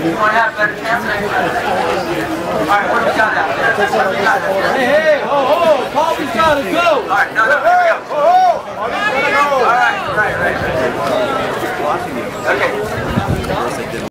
You want to have a better chance next time? Alright, what do we got out there? What do we got out there? Hey, Pauley's got to go! Alright, no, here we go. Alright, right. Okay.